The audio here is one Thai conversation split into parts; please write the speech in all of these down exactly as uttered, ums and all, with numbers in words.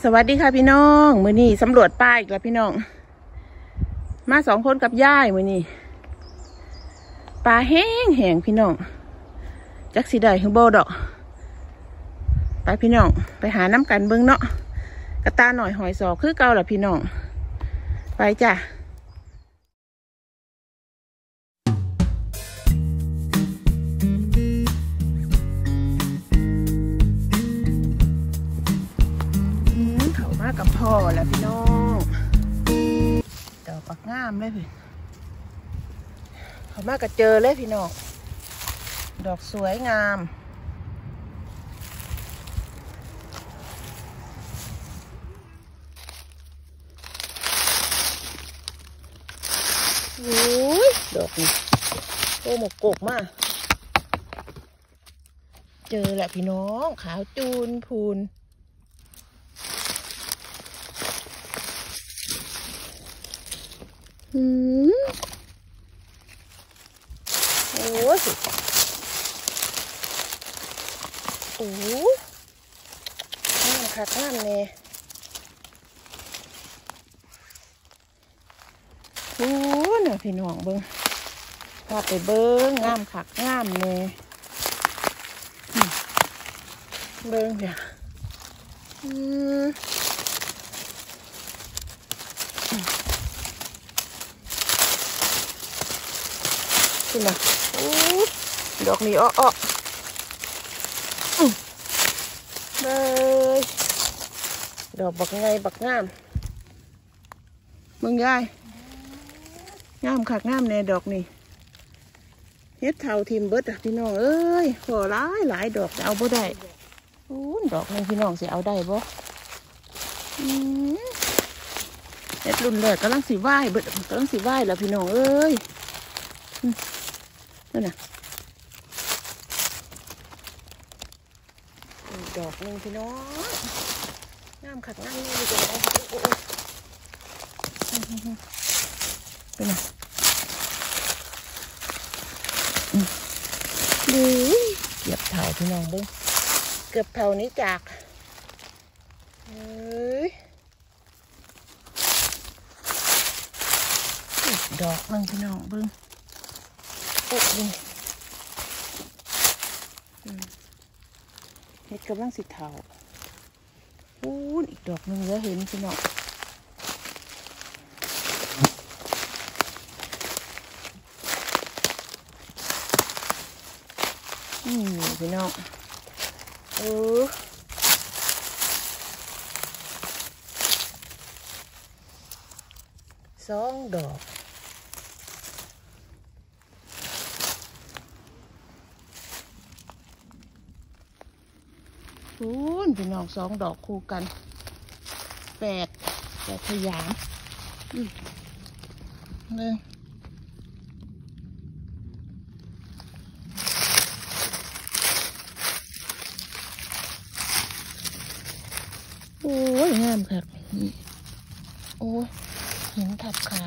สวัสดีค่ะพี่น้องมือนี้สำรวจป่าอีกแล้วพี่น้องมาสองคนกับย่ายมือนี้ป่าแห้งแห้งพี่น้องจักสีได้ฮึโบดอกไปพี่น้องไปหาน้ำกันเบิ้งเนาะกระตาหน่อยหอยสอคือเก่าแหละพี่น้องไปจ้ะกับพ่อแล้วพี่น้องดอกปักงามเลยพี่เขามากระเจอเลยพี่น้องดอกสวยงามโอ้ยดอกนี้โอ้หมกกกมากเจอแหละพี่น้องขาวจูนพูนอืมโอ้ยโอ้ยงามคักงามเนี่ยโอ้ยน่ะพี่น้องเบิ้งพาไปเบิ้งงามคักงามเนี่ยเบิ้งเดี๋ยวอืมนี่นะโอ้ดอกนี้อ้ออ้อเลยดอกบักไงบักงามมึงยายงามคักงามแน่ดอกนี่เฮ็ดเท่าทิมเบิดอ่ะพี่น้องเอ้ยขอหลายหลายดอกจะเอาบ่ได้โอ้ดอกนึงพี่น้องสิเอาได้บ่เฮ็ดรุ่นแรกกำลังสิไหวเบิดกำลังสิไหวแล้วพี่น้องเอ้ยนั่นน่ะดอกนึงพี่น้องงามขัดงามนี่จะได้เป็นไงดูเกือบเท่าพี่น้องบุ้งเกือบเท่านี้จากเฮ้ยดอกนึงพี่น้องบุ้งโอ้ยเห็ดกำลังสิเทาอู้อีกดอกหนึ่งแล้วเห็นพี่น้องนี่พี่น้องเออสองดอกคุณพี่น้องสองดอกคู่กันแปดแปดพยางเลยโอ้ยงามครับโอ้ยเห็นทับขา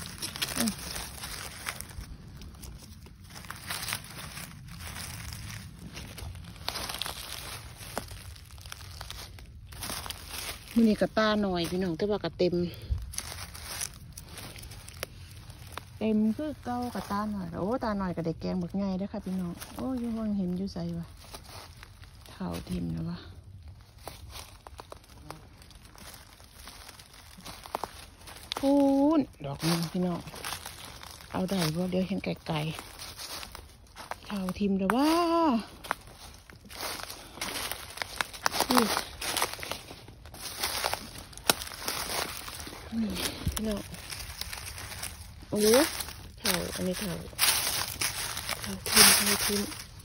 มันนี่กระตาหน่อยพี่น้องแต่ว่ากระเต็มเต็มคือเก้ากระตาหน่อยโอ้ตาหน่อยกระเด็กแกงหมึกไงด้วยค่ะพี่น้องโอ้ยวังเห็นอยู่ใส่วะเท่าทิมนะวะพูนดอกนึงพี่น้องเอาได้บ่เดี๋ยวเห็นไก่ๆเท่าทิมแล้วว่าเนาะโอ้ยเท่าอันนี้เท่าเท่าทิ้งเท่าทิ้ง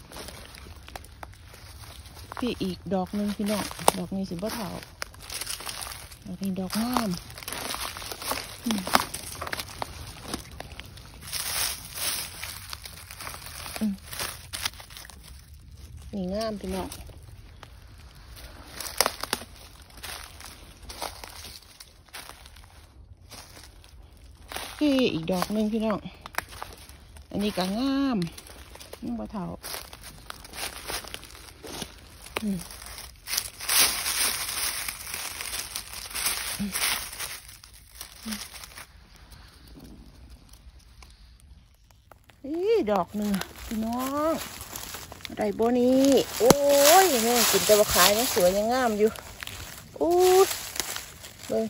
พี่อีกดอกนึงพี่น้องดอกนี้สิบ่เท่าดอกนี้ดอกงามนี่งามพี่น้องพี่อีกดอกหนึ่งพี่น้องอันนี้ก็งามนี่บ่เท่า นอีดอกหนึ่งพี่น้องอะไรโบนี่โอ้ยแม่กินแต่ว่าขายยังสวยยังงามอยู่โอ้ยเลย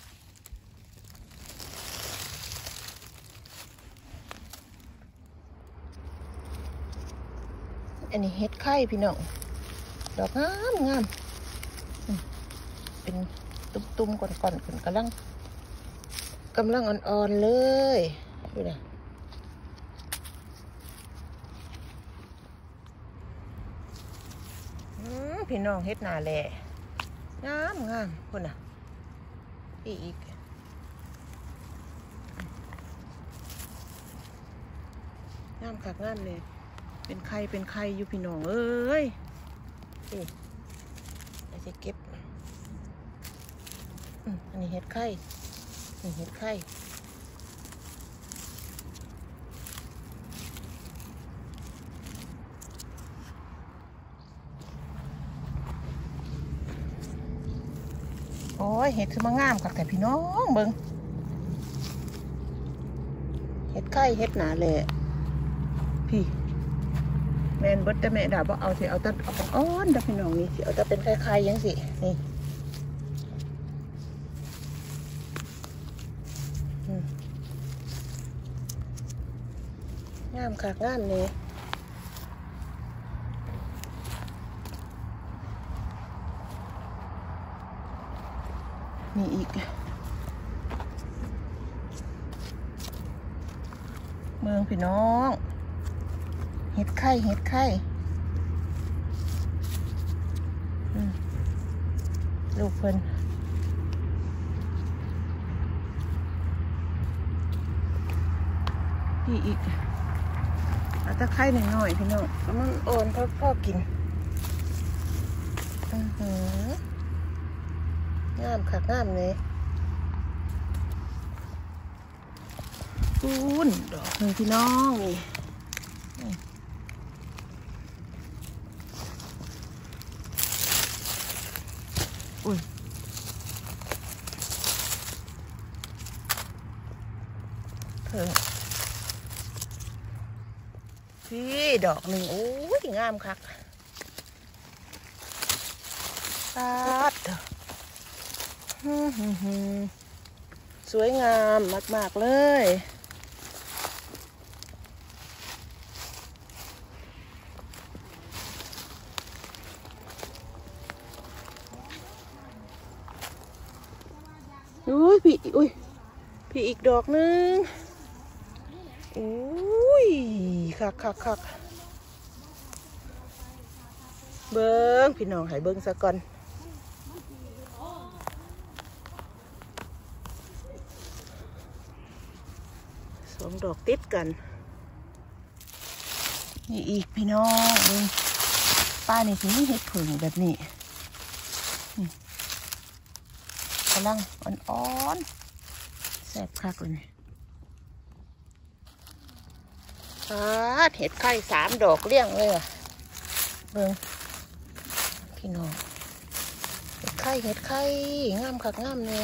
อันนี้เฮ็ดไข่พี่น้องดอกงามงามเป็นตุ้มๆก่อนๆกำลังกำลังอ่อนๆเลยดูนะพี่น้องเฮ็ดนาแหล่งามงามคนน่ะอีกงามคักงามเลยเป็นไข่เป็นไข่อยู่พี่น้องเอ้ยนี่ไอ้จะเก็บอันนี้เฮ็ดไข่นี่เฮ็ดไข่โอ้ยเห็ดคือมางามค่ะแต่พี่น้องเบิ้งเห็ดไข่เห็ดหนาแหละพี่แมนเบิดแต่แม่ด่าบอกเอาสิเอาแต่เอาอ้อนแต่พี่น้องนี่สิเอาแต่เป็นไข่ๆยังสินี่งามค่ะงามเลยนี่อีกเมืองพี่น้องเห็ดไข่เห็ดไข่ลูกเพิ่นพี่อีกเอาตะไคร้หน่อยหน่อยพี่น้องมันอ่อนพ่อพ่อกินอือหืองามค่ะงามเลยปูนดอกหนึ่งพี่น้องนี่อุ้ยเพิ่งพี่ดอกหนึ่งโอ้ยงามคักตัดสวยงามมากๆเลยอุ้ยพี่อุ้ยพี่อีกดอกนึงอุ้ยคักคักคักเบิ้งพี่น้องให้เบิ้งซะก่อนสองดอกติดกันนี่อีกพี่น้องเบิ้งป้านี่ถึงไม่เห็ดผึ่งแบบนี้กำลังอ่อนๆแซ่บคักเลยอ่าเห็ดไข่สามดอกเลี้ยงเลยอ่ะเบิ้งพี่น้องเห็ดไข่เห็ดไข่งามคักงามเลย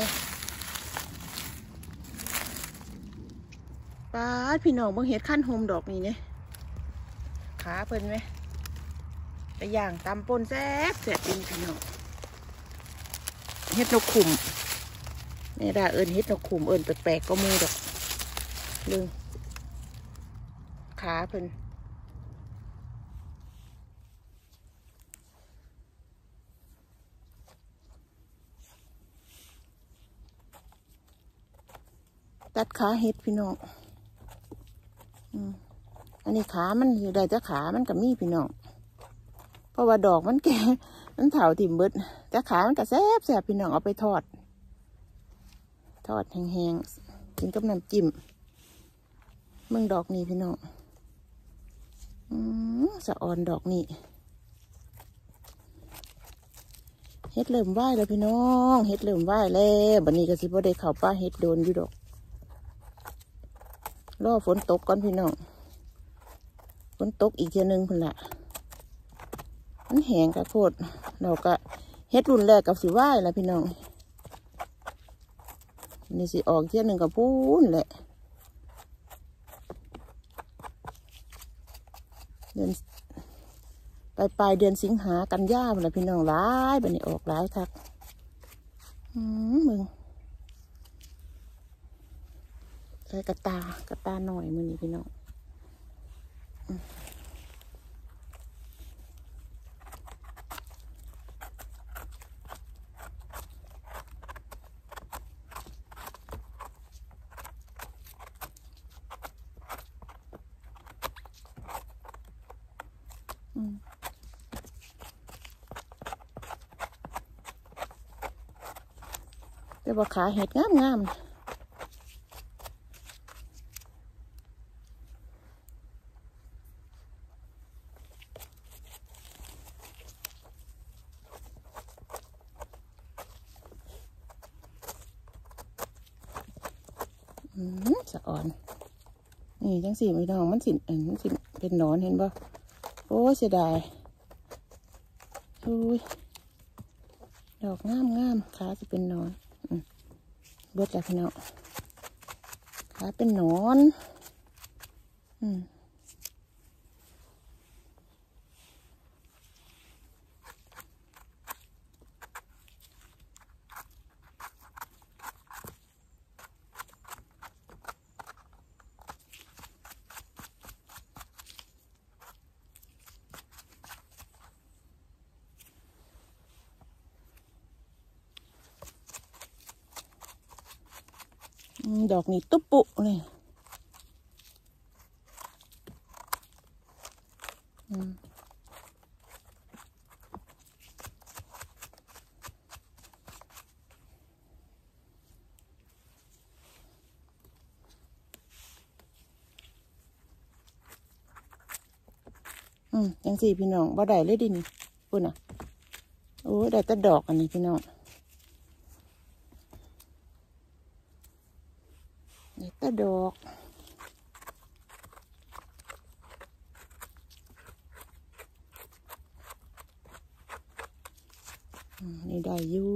ป้าพี่น้องเบิ้งเห็ดขั้นโฮมดอกนี้เนี่ยขาเพิ่นไหมไปย่างตำปนแซ่บแซ่บจริงพี่น้องเห็ดนกขุ่มแม่ด่าเอิญเห็ดนกขุ่มเอิญแปลกๆก็มือดอกลืมขาเพิ่นตัดขาเห็ดพี่น้องอืมอันนี้ขามันอยู่ได้แต่ขามันกับมีพี่น้องเพราะว่าดอกมันแก่มันเถาถิ่มเบิดแต่ขามันก็แซ่บแซ่บพี่น้องเอาไปทอดทอดแห้งๆกินกับน้ำจิ้มมึงดอกนี้พี่น้องอืมสะออนดอกนี้เฮ็ดเริ่มไหวแล้วพี่น้องเฮ็ดเริ่มไหวแล้วบัดนี้ก็สิบ่ได้เข้าป้าเฮ็ดโดนอยู่ดอกรอฝนตกก่อนพี่น้องฝนตกอีกเทีนึงพุ่นละมันแห้งกระโพดเราก็เฮ็ดรุ่นแรกกับสิไหวแล้วพี่น้องนี่สิออกเที่ยหนึ่งกับพูนแหละเดือนปลายปลายเดือนสิงหากันยาเลยพี่น้องร้ายบันนี้ออกร้ายครับอืมมึงใส่กระตากระตาหน่อยมือนี้พี่น้องแต่ว่าขาเห็ดงามงามอืมสะอ่อนนี่จังสีไม่น้องมันสิเอ็นมันสิเป็นหนอนเห็นบ่โอ้เสียดายโอ้ยดอกงามงามขาจะเป็นหนอนเบิดแล้วพี่น้องขาเป็นหนอนอืมดอกนี้ตุ๊บปุเลยอืมอืมยังสี่พี่น้องบ่ได้เลยดินี่ปุ่นอ่ะโอ้ได้แต่ดอกอันนี้พี่น้องได้แต่ดอกอืมนี่ได้อยู่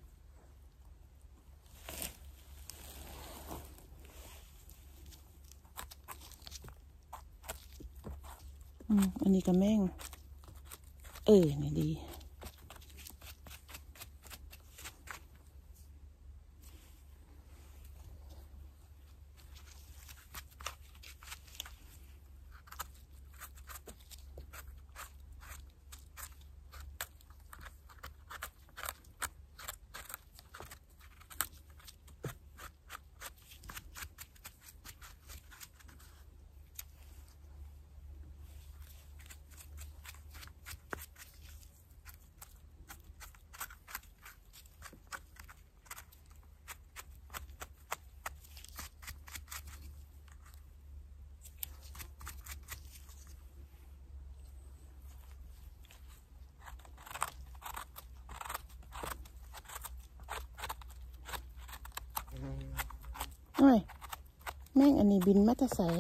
อืมอันนี้ก็แม่งเออนี่ดีโอ้ยแม่งอันนี้บินมาแต่ใส่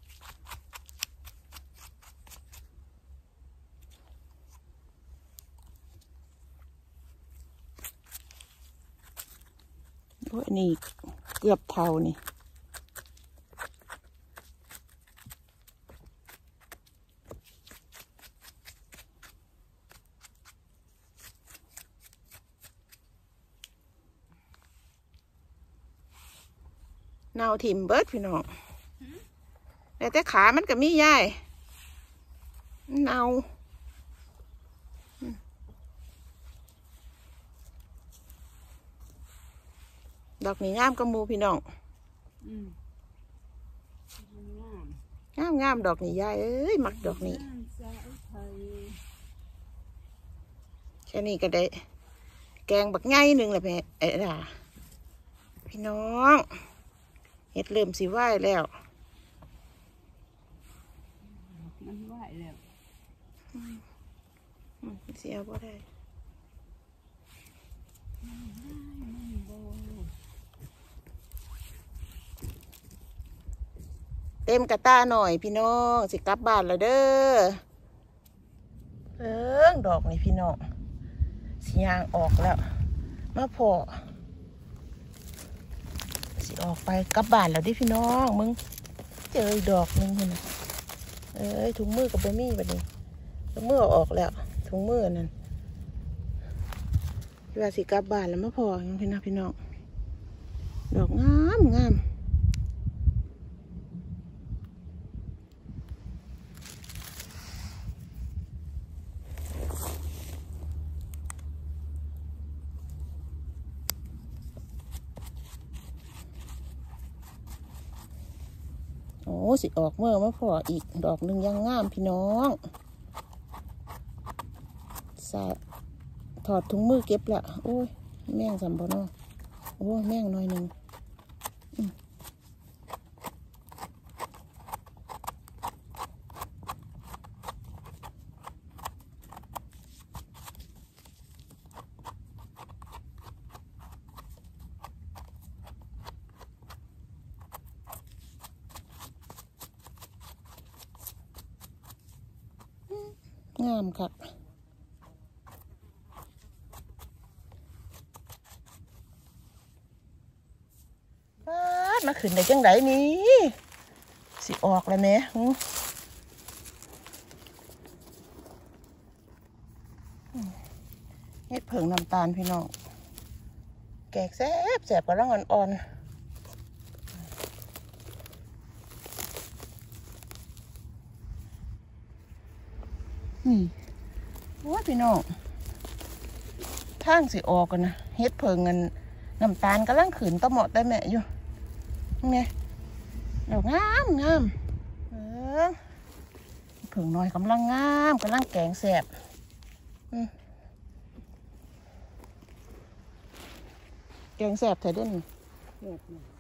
โอ้ยอันนี้เกือบเท่านี่เนาถิ่มเบิดพี่น้องแต่แต่ขามันก็มีย่ายเนาดอกนี้งามกระมูพี่น้องงามงามดอกนี้ย่ายเอ้ยมักดอกนี้แค่นี้ก็ได้แกงบักไงหนึ่งแหละแม่เอ๋ด่าพี่น้องเห็ดเริ่มสิไหวแล้วมันไหวแล้วเสียบ่ได้เต็มกระตาหน่อยพี่น้องสิกลับบ้านแล้วเด้อเอิ้งดอกนี่พี่น้องสียางออกแล้วมาพอออกไปกลับบ้านแล้วดิพี่น้องมึงเจอดอกนึงคนน่ะเอ้ยถุงมือกับบะมี่แบบนี้ถุงมือออกแล้วถุงมือนั่นเวลาสิกลับบ้านแล้วมาพอยังพี่น้องพี่น้องดอกงามงามโอ้สิออกเมื่อมาพออีกดอกหนึ่งยังงามพี่น้องสาถอดถุงมือเก็บละโอ้ยแม่งสัมบอนอโอ้ยแม่งน้อยหนึ่งงามครับมาขึ้นได้จังไดนี่สิออกแล้วเนี่ยเฮ็ดเผิงน้ำตาลพี่น้องแกกแซ่บแซ่บกระลังอ่อนๆนี่โอ้ยพี่น้องทางสิออกกันนะเฮ็ดเผิงเงินน้ำตาลกำลังขืนตะเหมาะได้แม่อยู่นี่ดอกงามงามเออเผิงน้อยกำลังงามกำลังแกงแซ่บแกงแซ่บแท้เด่น